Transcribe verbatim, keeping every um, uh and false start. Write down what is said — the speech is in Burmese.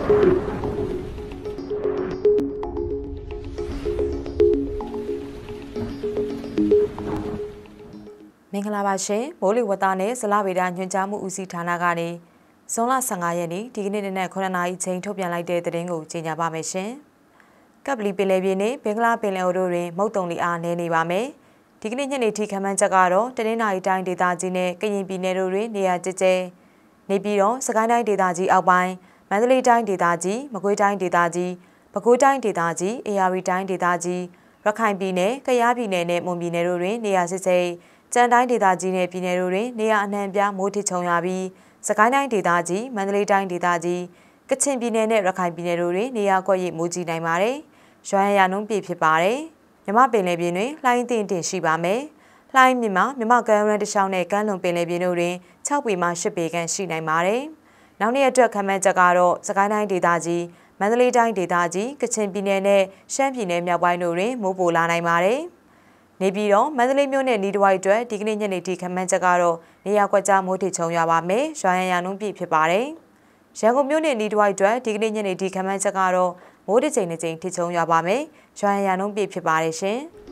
မင်္ဂလာပါရှင်မိုးလေဝသနဲ့ဇလဗေဒညွှန်ကြားမှုဦးစီးဌာနကနေဇွန်လဆယ့်ငါရက်နေ့ဒီကနေ့နေ့ခုနှစ်နာရီချိန်ထုတ်ပြန်လိုက်တဲ့သတင်းကိုကြေညာပါမယ်ရှင်။ကပ်ပလီပင်လယ်ပြင်နဲ့ဘင်္ဂလားပင်လယ်အော်တို့တွင်မုတ်တုံလီအားနည်းနေပါမယ်။ဒီကနေ့ညနေထိခန့်မှန်းချက်ကတော့တနင်္လာရီတိုင်းဒေသကြီးနဲ့ကရင်ပြည်နယ်တို့တွင်နေရာကျကျနေပြီးတော့စကိုင်းတိုင်းဒေသကြီးအောက်ပိုင်းမန္တလေးတိုင်းဒေသကြီးမကွေးတိုင်းဒေသကြီးပဲခူးတိုင်းဒေသကြီးအေရဝတီတိုင်းဒေသကြီးရခိုင်ပြည်နယ်ကယားပြည်နယ်နဲ့မွန်ပြည်နယ်တို့တွင်နေရာစစ်စိကျန်တိုင်းဒေသကြီးနဲ့ပြည်နယ်တို့တွင်နေရာအနှံ့ပြားမိုးထစ်ချုံရပြီးစကိုင်းတိုင်းဒေသကြီးမန္တလေးတိုင်းဒေသကြီးကချင်ပြည်နယ်နဲ့ရခိုင်ပြည်နယ်တို့တွင်နေရာကွက်ရိပ်မိုးကြီးနိုင်ပါတယ်။ရွာရနှုန်းပြည့်ဖြစ်ပါတယ်။မြမပင်လယ်ပြင်တွင်လှိုင်းတင်တင်ရှိပါမယ်။လှိုင်းမြမမြမကမ်းရန်တချောင်းနဲ့ကမ်းလွန်ပင်လယ်ပြင်တို့တွင်၆ပေမှ၈ပေခန့်ရှိနိုင်ပါတယ်။နောက်နေ့အတွက်ခန့်မှန်းချက်ကတော့စကိုင်းတိုင်းဒေသကြီးမန္တလေးတိုင်းဒေသကြီးကချင်ပြည်နယ်နဲ့ရှမ်းပြည်နယ်မြောက်ပိုင်းတို့တွင်မိုးပိုလာနိုင်ပါတယ်။နေပြည်တော်မန္တလေးမြို့နယ်နီးတဝိုက်အတွက်ဒီကနေ့ညနေထိခန့်မှန်းချက်ကတော့နေရာကွက်ကြားမိုးထစ်ချုံရွာပါမယ်။ရွာရန်ရနှုန်းပြည့်ဖြစ်ပါတယ်။ရန်ကုန်မြို့နယ်နီးတဝိုက်အတွက်ဒီကနေ့ညနေထိခန့်မှန်းချက်ကတော့မိုးတစ်ချိန်တစ်ချိန်ထစ်ချုံရွာပါမယ်။ရွာရန်ရနှုန်းပြည့်ဖြစ်ပါတယ်ရှင်။